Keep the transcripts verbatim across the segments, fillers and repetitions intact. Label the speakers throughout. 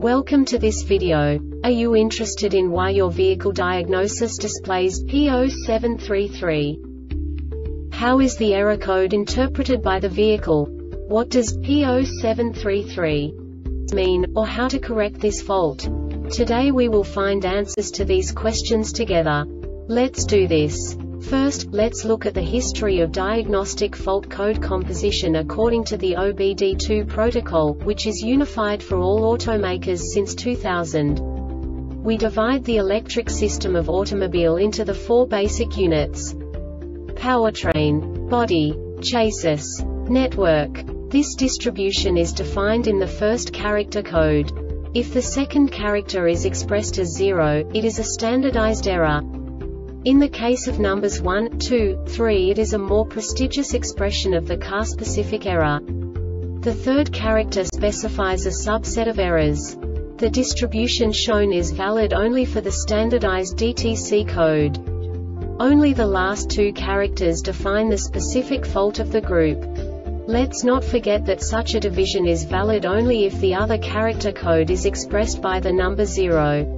Speaker 1: Welcome to this video. Are you interested in why your vehicle diagnosis displays P zero seven three three? How is the error code interpreted by the vehicle? What does P zero seven three three mean, or how to correct this fault? Today we will find answers to these questions together. Let's do this. First, let's look at the history of diagnostic fault code composition according to the O B D two protocol, which is unified for all automakers since two thousand. We divide the electric system of automobile into the four basic units: powertrain, body, chassis, network. This distribution is defined in the first character code. If the second character is expressed as zero, it is a standardized error. In the case of numbers one, two, three, it is a more prestigious expression of the car-specific error. The third character specifies a subset of errors. The distribution shown is valid only for the standardized D T C code. Only the last two characters define the specific fault of the group. Let's not forget that such a division is valid only if the other character code is expressed by the number zero.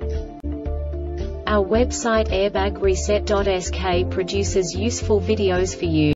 Speaker 1: Our website airbag reset dot S K produces useful videos for you.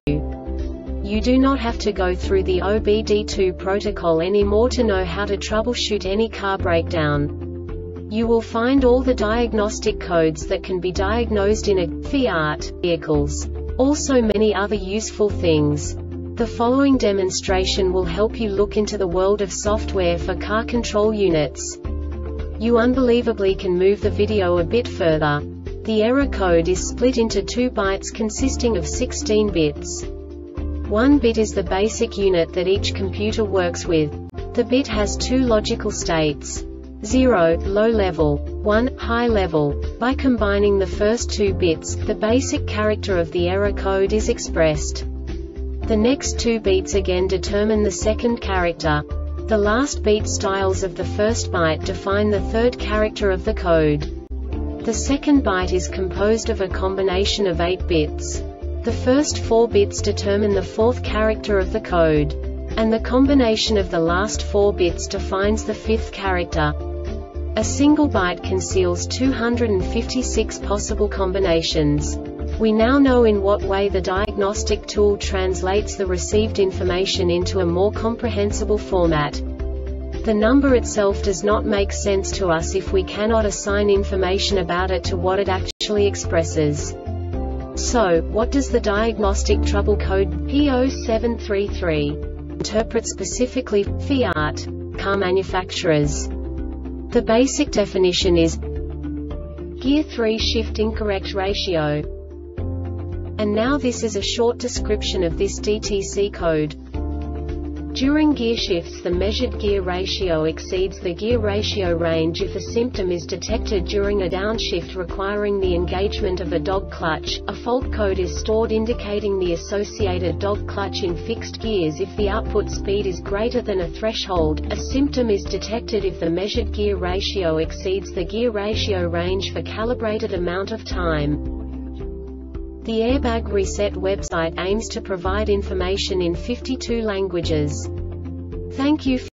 Speaker 1: You do not have to go through the O B D two protocol anymore to know how to troubleshoot any car breakdown. You will find all the diagnostic codes that can be diagnosed in a Fiat vehicles. Also many other useful things. The following demonstration will help you look into the world of software for car control units. You unbelievably can move the video a bit further. The error code is split into two bytes consisting of sixteen bits. One bit is the basic unit that each computer works with. The bit has two logical states: zero, low level, one, high level. By combining the first two bits, the basic character of the error code is expressed. The next two bits again determine the second character. The last beat styles of the first byte define the third character of the code. The second byte is composed of a combination of eight bits. The first four bits determine the fourth character of the code. And the combination of the last four bits defines the fifth character. A single byte conceals two hundred fifty-six possible combinations. We now know in what way the diagnostic tool translates the received information into a more comprehensible format. The number itself does not make sense to us if we cannot assign information about it to what it actually expresses. So, what does the diagnostic trouble code P zero seven three three interpret specifically for Fiat car manufacturers? The basic definition is gear three shift incorrect ratio. And now this is a short description of this D T C code. During gear shifts, the measured gear ratio exceeds the gear ratio range if a symptom is detected during a downshift requiring the engagement of a dog clutch. A fault code is stored indicating the associated dog clutch in fixed gears if the output speed is greater than a threshold. A symptom is detected if the measured gear ratio exceeds the gear ratio range for calibrated amount of time. The Airbag Reset website aims to provide information in fifty-two languages. Thank you for